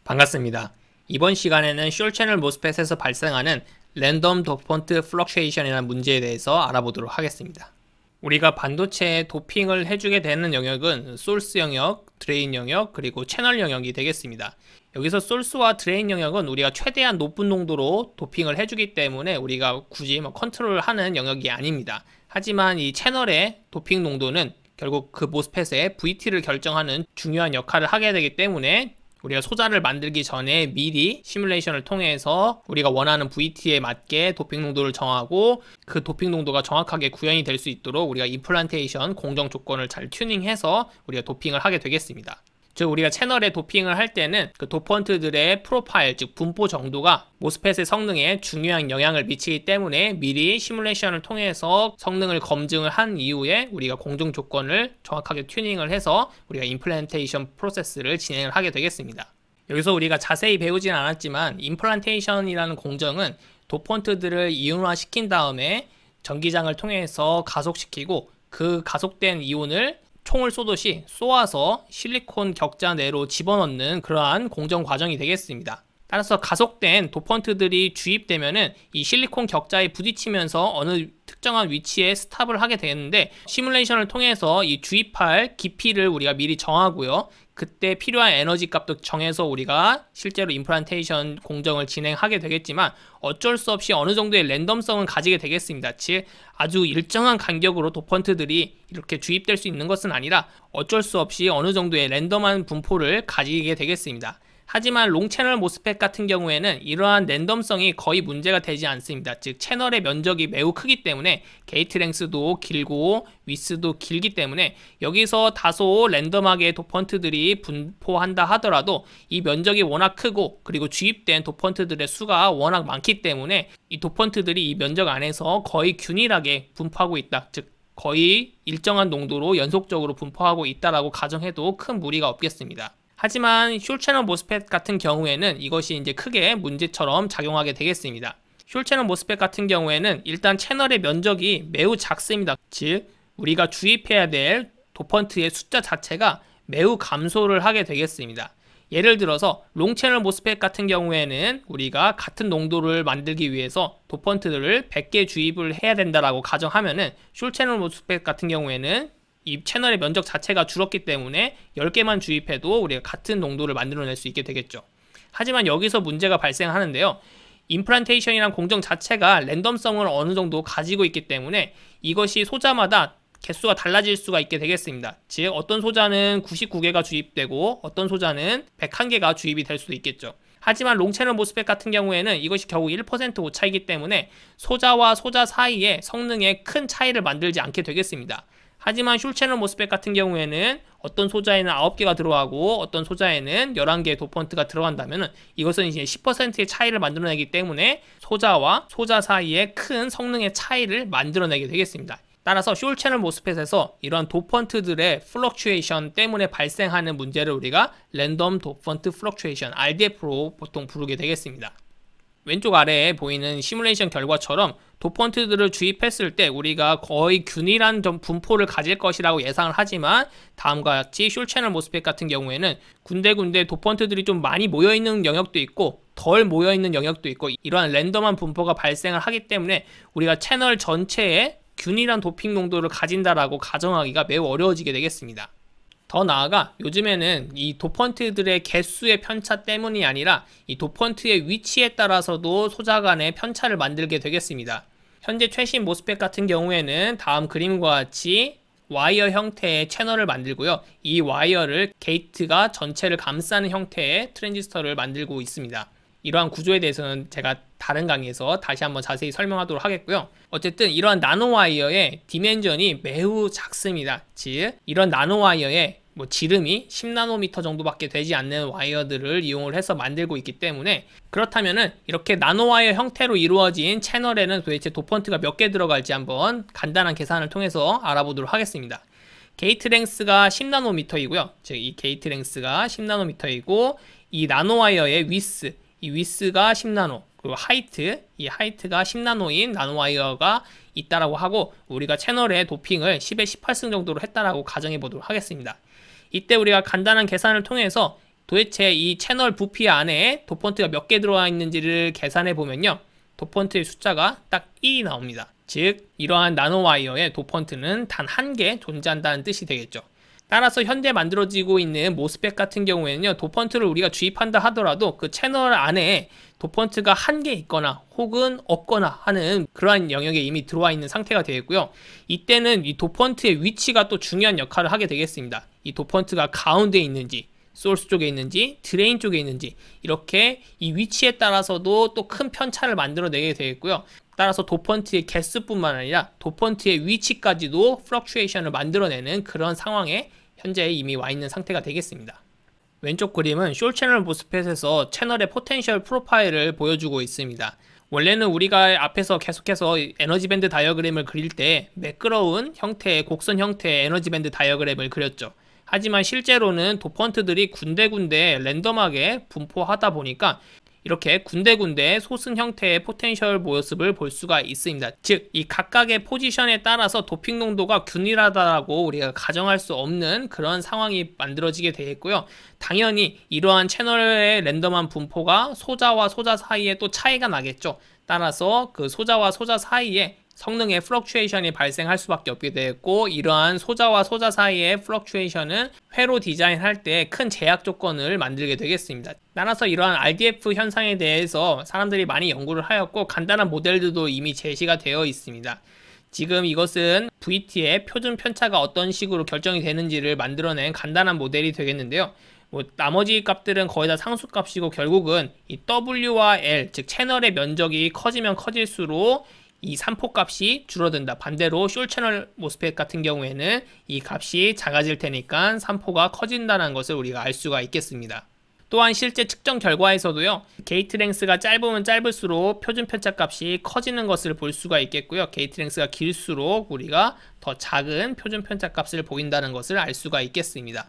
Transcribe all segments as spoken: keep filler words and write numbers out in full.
반갑습니다. 이번 시간에는 숄 채널 모스펫에서 발생하는 랜덤 도펀트 플럭추에이션이라는 문제에 대해서 알아보도록 하겠습니다. 우리가 반도체에 도핑을 해주게 되는 영역은 소스 영역, 드레인 영역, 그리고 채널 영역이 되겠습니다. 여기서 소스와 드레인 영역은 우리가 최대한 높은 농도로 도핑을 해주기 때문에 우리가 굳이 뭐 컨트롤하는 영역이 아닙니다. 하지만 이 채널의 도핑 농도는 결국 그 모스펫의 브이티를 결정하는 중요한 역할을 하게 되기 때문에 우리가 소자를 만들기 전에 미리 시뮬레이션을 통해서 우리가 원하는 브이티에 맞게 도핑 농도를 정하고 그 도핑 농도가 정확하게 구현이 될 수 있도록 우리가 임플란테이션 공정 조건을 잘 튜닝해서 우리가 도핑을 하게 되겠습니다. 즉 우리가 채널에 도핑을 할 때는 그 도펀트들의 프로파일, 즉 분포 정도가 모스펫의 성능에 중요한 영향을 미치기 때문에 미리 시뮬레이션을 통해서 성능을 검증을 한 이후에 우리가 공정 조건을 정확하게 튜닝을 해서 우리가 임플란테이션 프로세스를 진행을 하게 되겠습니다. 여기서 우리가 자세히 배우진 않았지만 임플란테이션이라는 공정은 도펀트들을 이온화시킨 다음에 전기장을 통해서 가속시키고 그 가속된 이온을 총을 쏘듯이 쏘아서 실리콘 격자 내로 집어넣는 그러한 공정 과정이 되겠습니다. 따라서 가속된 도펀트들이 주입되면은 이 실리콘 격자에 부딪히면서 어느 특정한 위치에 스탑을 하게 되는데 시뮬레이션을 통해서 이 주입할 깊이를 우리가 미리 정하고요. 그때 필요한 에너지 값도 정해서 우리가 실제로 임플란테이션 공정을 진행하게 되겠지만 어쩔 수 없이 어느 정도의 랜덤성은 가지게 되겠습니다. 즉 아주 일정한 간격으로 도펀트들이 이렇게 주입될 수 있는 것은 아니라 어쩔 수 없이 어느 정도의 랜덤한 분포를 가지게 되겠습니다. 하지만 롱채널 모스펫 같은 경우에는 이러한 랜덤성이 거의 문제가 되지 않습니다. 즉 채널의 면적이 매우 크기 때문에 게이트 랭스도 길고 위스도 길기 때문에 여기서 다소 랜덤하게 도펀트들이 분포한다 하더라도 이 면적이 워낙 크고 그리고 주입된 도펀트들의 수가 워낙 많기 때문에 이 도펀트들이 이 면적 안에서 거의 균일하게 분포하고 있다. 즉 거의 일정한 농도로 연속적으로 분포하고 있다라고 가정해도 큰 무리가 없겠습니다. 하지만 숄 채널 모스펫 같은 경우에는 이것이 이제 크게 문제처럼 작용하게 되겠습니다. 숄 채널 모스펫 같은 경우에는 일단 채널의 면적이 매우 작습니다. 즉 우리가 주입해야 될 도펀트의 숫자 자체가 매우 감소를 하게 되겠습니다. 예를 들어서 롱 채널 모스펫 같은 경우에는 우리가 같은 농도를 만들기 위해서 도펀트들을 백 개 주입을 해야 된다라고 가정하면은 숄 채널 모스펫 같은 경우에는 이 채널의 면적 자체가 줄었기 때문에 열 개만 주입해도 우리가 같은 농도를 만들어낼 수 있게 되겠죠. 하지만 여기서 문제가 발생하는데요. 임플란테이션이란 공정 자체가 랜덤성을 어느 정도 가지고 있기 때문에 이것이 소자마다 개수가 달라질 수가 있게 되겠습니다. 즉 어떤 소자는 구십구 개가 주입되고 어떤 소자는 백일 개가 주입이 될 수도 있겠죠. 하지만 롱채널 모스펫 같은 경우에는 이것이 겨우 일 퍼센트 오차이기 때문에 소자와 소자 사이에 성능에 큰 차이를 만들지 않게 되겠습니다. 하지만 숄 채널 모스펫 같은 경우에는 어떤 소자에는 아홉 개가 들어가고 어떤 소자에는 열한 개의 도펀트가 들어간다면 이것은 이제 십 퍼센트의 차이를 만들어내기 때문에 소자와 소자 사이에 큰 성능의 차이를 만들어내게 되겠습니다. 따라서 숄 채널 모스펫에서 이러한 도펀트들의 플럭추에이션 때문에 발생하는 문제를 우리가 랜덤 도펀트 플럭추에이션 알디에프로 보통 부르게 되겠습니다. 왼쪽 아래에 보이는 시뮬레이션 결과처럼 도펀트들을 주입했을 때 우리가 거의 균일한 좀 분포를 가질 것이라고 예상을 하지만 다음과 같이 숄 채널 모스펫 같은 경우에는 군데군데 도펀트들이 좀 많이 모여있는 영역도 있고 덜 모여있는 영역도 있고 이러한 랜덤한 분포가 발생을 하기 때문에 우리가 채널 전체에 균일한 도핑 농도를 가진다라고 가정하기가 매우 어려워지게 되겠습니다. 더 나아가 요즘에는 이 도펀트들의 개수의 편차 때문이 아니라 이 도펀트의 위치에 따라서도 소자 간의 편차를 만들게 되겠습니다. 현재 최신 모스펫 같은 경우에는 다음 그림과 같이 와이어 형태의 채널을 만들고요. 이 와이어를 게이트가 전체를 감싸는 형태의 트랜지스터를 만들고 있습니다. 이러한 구조에 대해서는 제가 다른 강의에서 다시 한번 자세히 설명하도록 하겠고요. 어쨌든 이러한 나노와이어의 디멘전이 매우 작습니다. 즉 이런 나노와이어의 뭐 지름이 십 나노미터 정도밖에 되지 않는 와이어들을 이용을 해서 만들고 있기 때문에 그렇다면은 이렇게 나노와이어 형태로 이루어진 채널에는 도대체 도펀트가 몇 개 들어갈지 한번 간단한 계산을 통해서 알아보도록 하겠습니다. 게이트 랭스가 십 나노미터이고요. 즉 이 게이트 랭스가 십 나노미터이고 이 나노와이어의 위스 이 위스가 십 나노, 그리고 하이트, 이 하이트가 십 나노인 나노와이어가 있다라고 하고 우리가 채널의 도핑을 십에 십팔 승 정도로 했다라고 가정해 보도록 하겠습니다. 이때 우리가 간단한 계산을 통해서 도대체 이 채널 부피 안에 도폰트가 몇 개 들어와 있는지를 계산해 보면요, 도폰트의 숫자가 딱 일이 나옵니다. 즉 이러한 나노와이어의 도폰트는 단 한 개 존재한다는 뜻이 되겠죠. 따라서 현재 만들어지고 있는 모스펫 같은 경우에는요, 도폰트를 우리가 주입한다 하더라도 그 채널 안에 도폰트가 한 개 있거나 혹은 없거나 하는 그러한 영역에 이미 들어와 있는 상태가 되겠고요. 이때는 이 도폰트의 위치가 또 중요한 역할을 하게 되겠습니다. 이 도폰트가 가운데 있는지, 소스 쪽에 있는지, 드레인 쪽에 있는지, 이렇게 이 위치에 따라서도 또 큰 편차를 만들어내게 되겠고요. 따라서 도폰트의 개수뿐만 아니라 도폰트의 위치까지도 플럭추에이션을 만들어내는 그런 상황에 현재 이미 와 있는 상태가 되겠습니다. 왼쪽 그림은 숄 채널 모스펫에서 채널의 포텐셜 프로파일을 보여주고 있습니다. 원래는 우리가 앞에서 계속해서 에너지 밴드 다이어그램을 그릴 때 매끄러운 형태의 곡선 형태의 에너지 밴드 다이어그램을 그렸죠. 하지만 실제로는 도폰트들이 군데군데 랜덤하게 분포하다 보니까 이렇게 군데군데 솟은 형태의 포텐셜 모습을 볼 수가 있습니다. 즉, 이 각각의 포지션에 따라서 도핑 농도가 균일하다고 우리가 가정할 수 없는 그런 상황이 만들어지게 되겠고요. 당연히 이러한 채널의 랜덤한 분포가 소자와 소자 사이에 또 차이가 나겠죠. 따라서 그 소자와 소자 사이에 성능의 플럭추에이션이 발생할 수밖에 없게 되었고, 이러한 소자와 소자 사이의 플럭추에이션은 회로 디자인할 때 큰 제약 조건을 만들게 되겠습니다. 따라서 이러한 알디에프 현상에 대해서 사람들이 많이 연구를 하였고, 간단한 모델들도 이미 제시가 되어 있습니다. 지금 이것은 브이티의 표준 편차가 어떤 식으로 결정이 되는지를 만들어낸 간단한 모델이 되겠는데요. 뭐 나머지 값들은 거의 다 상수값이고, 결국은 이 더블유와 엘, 즉 채널의 면적이 커지면 커질수록 이 산포 값이 줄어든다. 반대로 숄 채널 모스펫 같은 경우에는 이 값이 작아질 테니까 산포가 커진다는 것을 우리가 알 수가 있겠습니다. 또한 실제 측정 결과에서도요, 게이트 랭스가 짧으면 짧을수록 표준 편차 값이 커지는 것을 볼 수가 있겠고요. 게이트 랭스가 길수록 우리가 더 작은 표준 편차 값을 보인다는 것을 알 수가 있겠습니다.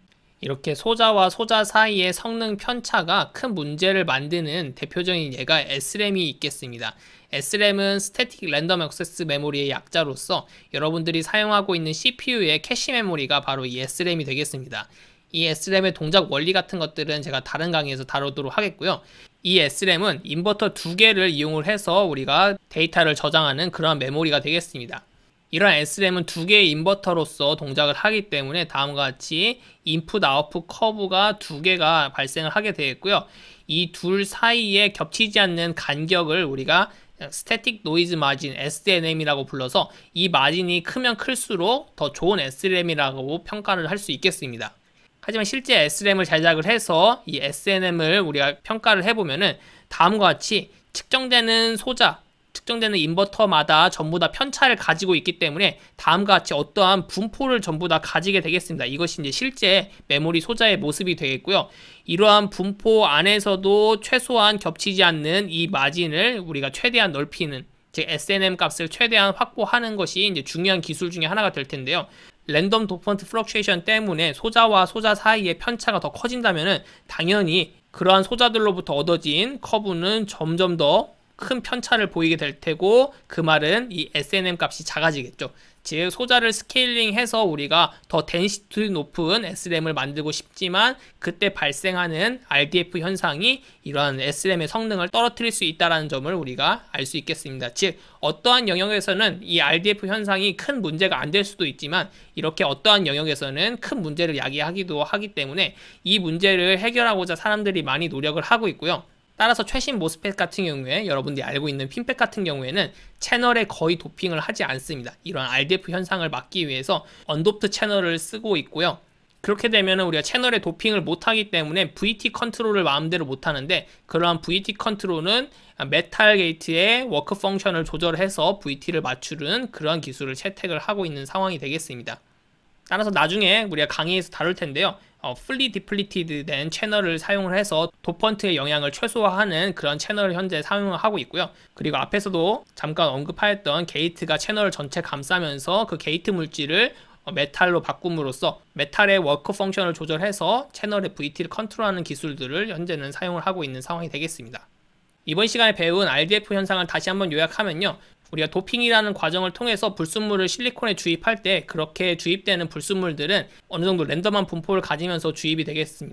이렇게 소자와 소자 사이의 성능 편차가 큰 문제를 만드는 대표적인 예가 에스램이 있겠습니다. 에스램은 스태틱 랜덤 액세스 메모리의 약자로서 여러분들이 사용하고 있는 씨피유의 캐시 메모리가 바로 이 에스램이 되겠습니다. 이 에스램의 동작 원리 같은 것들은 제가 다른 강의에서 다루도록 하겠고요. 이 에스램은 인버터 두 개를 이용을 해서 우리가 데이터를 저장하는 그런 메모리가 되겠습니다. 이런 에스램은 두 개의 인버터로서 동작을 하기 때문에 다음과 같이 인풋 아웃풋 커브가 두 개가 발생을 하게 되겠고요. 이 둘 사이에 겹치지 않는 간격을 우리가 스태틱 노이즈 마진 에스디엔엠이라고 불러서, 이 마진이 크면 클수록 더 좋은 에스램이라고 평가를 할 수 있겠습니다. 하지만 실제 에스램을 제작을 해서 이 에스엔엠을 우리가 평가를 해보면은 다음과 같이 측정되는 소자, 측정되는 인버터마다 전부 다 편차를 가지고 있기 때문에 다음과 같이 어떠한 분포를 전부 다 가지게 되겠습니다. 이것이 이제 실제 메모리 소자의 모습이 되겠고요. 이러한 분포 안에서도 최소한 겹치지 않는 이 마진을 우리가 최대한 넓히는, 즉 에스엔엠 값을 최대한 확보하는 것이 이제 중요한 기술 중에 하나가 될 텐데요. 랜덤 도폰트 플럭추에이션 때문에 소자와 소자 사이의 편차가 더 커진다면은 당연히 그러한 소자들로부터 얻어진 커브는 점점 더 큰 편차를 보이게 될 테고, 그 말은 이 에스엔엠 값이 작아지겠죠. 즉 소자를 스케일링해서 우리가 더 덴시티 높은 에스램을 만들고 싶지만 그때 발생하는 알디에프 현상이 이러한 에스램의 성능을 떨어뜨릴 수 있다는 점을 우리가 알 수 있겠습니다. 즉 어떠한 영역에서는 이 알디에프 현상이 큰 문제가 안 될 수도 있지만, 이렇게 어떠한 영역에서는 큰 문제를 야기하기도 하기 때문에 이 문제를 해결하고자 사람들이 많이 노력을 하고 있고요. 따라서 최신 모스펫 같은 경우에 여러분들이 알고 있는 핀펫 같은 경우에는 채널에 거의 도핑을 하지 않습니다. 이런 알디에프 현상을 막기 위해서 언도프트 채널을 쓰고 있고요. 그렇게 되면 우리가 채널에 도핑을 못하기 때문에 브이티 컨트롤을 마음대로 못하는데, 그러한 브이티 컨트롤은 메탈 게이트의 워크 펑션을 조절해서 브이티를 맞추는 그런 기술을 채택을 하고 있는 상황이 되겠습니다. 따라서 나중에 우리가 강의에서 다룰 텐데요. 어, 풀리 디플리티드 된 채널을 사용을 해서 도펀트의 영향을 최소화하는 그런 채널을 현재 사용을 하고 있고요. 그리고 앞에서도 잠깐 언급하였던 게이트가 채널을 전체 감싸면서 그 게이트 물질을 어, 메탈로 바꿈으로써 메탈의 워크 펑션을 조절해서 채널의 브이티를 컨트롤하는 기술들을 현재는 사용을 하고 있는 상황이 되겠습니다. 이번 시간에 배운 알디에프 현상을 다시 한번 요약하면요. 우리가 도핑이라는 과정을 통해서 불순물을 실리콘에 주입할 때 그렇게 주입되는 불순물들은 어느 정도 랜덤한 분포를 가지면서 주입이 되겠습니다.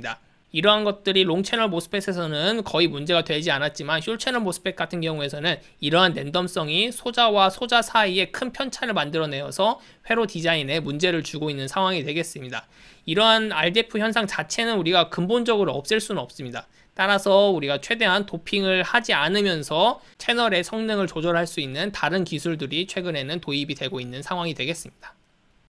이러한 것들이 롱 채널 모스펫에서는 거의 문제가 되지 않았지만 숏 채널 모스펫 같은 경우에서는 이러한 랜덤성이 소자와 소자 사이에 큰 편차를 만들어내어서 회로 디자인에 문제를 주고 있는 상황이 되겠습니다. 이러한 알디에프 현상 자체는 우리가 근본적으로 없앨 수는 없습니다. 따라서 우리가 최대한 도핑을 하지 않으면서 채널의 성능을 조절할 수 있는 다른 기술들이 최근에는 도입이 되고 있는 상황이 되겠습니다.